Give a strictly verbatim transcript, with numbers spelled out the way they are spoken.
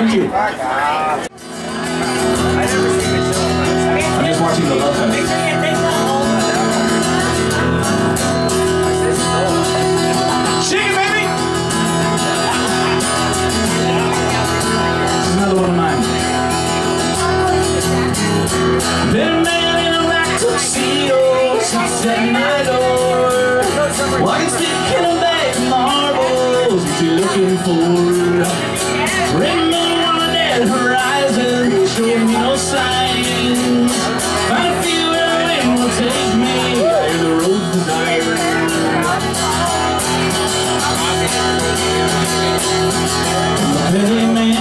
Thank you. I'm just watching the love fest. Shake it, baby! This is another one of mine. Been a man in a black tuxedo since that night door. Walking stick in a bag of marbles, what you looking for? Remember on a dead horizon, showing me no signs. Find a few where the wind will take me, where the road's desired. Hey man,